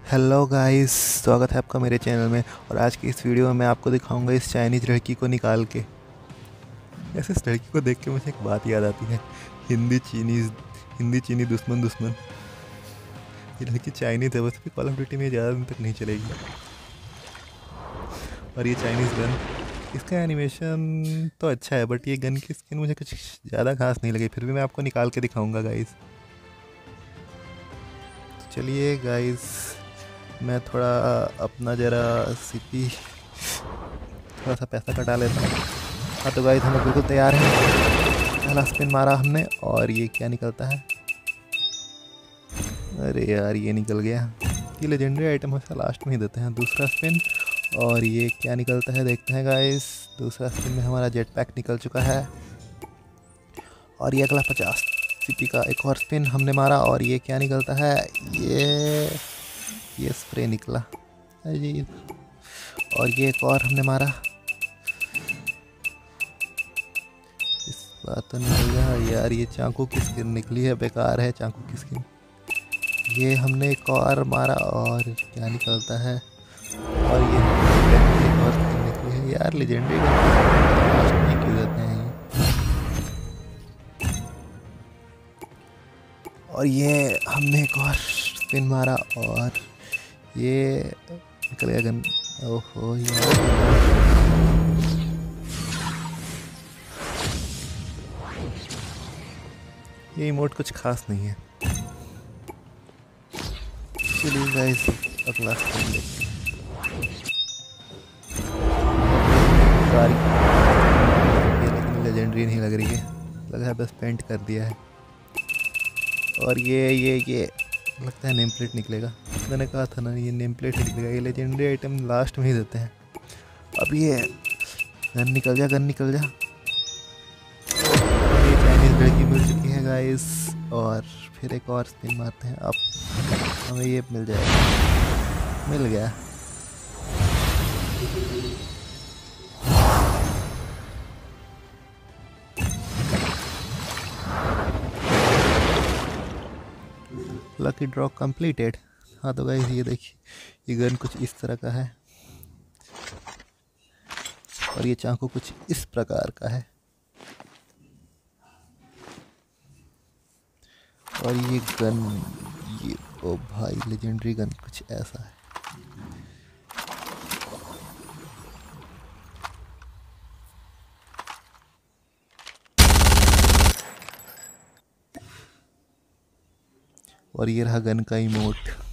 Hello guys, स्वागत है आपका मेरे चैनल में। और आज की इस वीडियो में मैं आपको दिखाऊंगा इस चाइनीज़ लड़की को निकाल के। ऐसे इस लड़की को देख के मुझे एक बात याद आती है, हिंदी चीनी दुश्मन दुश्मन। ये लड़की चाइनीज़ है, बस भी कॉल ऑफ ड्यूटी में ज़्यादा दिन तक नहीं चलेगी। और ये चाइनीज़ गन, इसका एनिमेशन तो अच्छा है बट ये गन की स्किन मुझे कुछ ज़्यादा खास नहीं लगी। फिर भी मैं आपको निकाल के दिखाऊंगा गाइस। तो चलिए गाइस, मैं थोड़ा अपना ज़रा सीपी थोड़ा सा पैसा कटा लेता हूँ। हाँ तो गाइस, हम लोग बिल्कुल तैयार हैं। पहला स्पिन मारा हमने और ये क्या निकलता है? अरे यार, ये निकल गया। ये लेजेंडरी आइटम हमेशा लास्ट में ही देते हैं। दूसरा स्पिन और ये क्या निकलता है देखते हैं गाइस। दूसरा स्पिन में हमारा जेट पैक निकल चुका है। और ये अगला 50 सीपी का एक और स्पिन हमने मारा और ये क्या निकलता है? ये स्प्रे निकला जी। और ये एक और हमने मारा। इस बात तो निकल गया यार। ये चाकू की स्किन निकली है, बेकार है चाकू की स्किन। ये हमने एक और मारा और क्या निकलता है? और ये एक और स्किन निकली है यार। लेजेंडरी लास्ट में क्यों देते हैं ये? और ये हमने एक और स्पिन मारा और ये निकल गया गन। ओहो यार, ये इमोट कुछ खास नहीं है। चलिए गाइस, अगला स्पिन देखते हैं। ये लेकिन लेजेंडरी नहीं लग रही है, लग रहा है बस पेंट कर दिया है। और ये लगता है नेम प्लेट निकलेगा। मैंने कहा था ना, ये नेम प्लेट ही निकलेगा। ये लेजेंडरी आइटम लास्ट में ही देते हैं। अब ये गन निकल जा, गन निकल जा। ये चाइनीज लड़की मिल चुकी है गाइस। और फिर एक और स्पिन मारते हैं। अब हमें ये मिल जाएगा। मिल गया। Lucky draw completed. हाँ तो गाइस, ये देखिए, ये गन कुछ इस तरह का है और ये चाकू कुछ इस प्रकार का है। और ये गन, ये ओ भाई, लेजेंडरी गन कुछ ऐसा है। और ये रहा गन का इमोट।